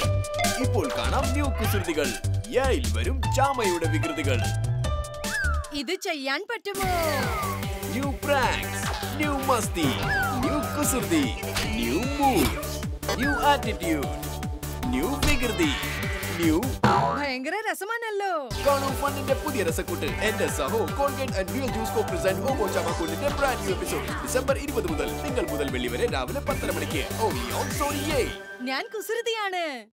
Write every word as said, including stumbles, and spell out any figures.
ഇപ്പോൾ കാണാം ന്യൂ കുസൃതികൾ. യായിൽ വരും ചാമയുടെ വികൃതികൾ. ഇത് ചെയ്യാൻ പറ്റുമോ? ന്യൂ പ്രാങ്ക്സ്, ന്യൂ മസ്തി, ന്യൂ കുസൃതി, new mood, new attitude, new വികൃതി, ന്യൂ ഭയങ്കര രസമാണല്ലോ. കാണൂ ഫണ്ണിന്റെ പുതിയ രസക്കൂട്ട്. എന്റെ സഹോ Colgate and real juice co present ഓമോ ചാമക്കൂട്ടിന്റെ ബ്രാൻഡ് ന്യൂ എപ്പിസോഡ് ഡിസംബർ ഇരുപത് മുതൽ തിങ്കൾ മുതൽ വെള്ളി വരെ രാവിലെ പത്തര മണിക്ക്. Only on Sony. ഞാൻ കുസൃതിയാണ്.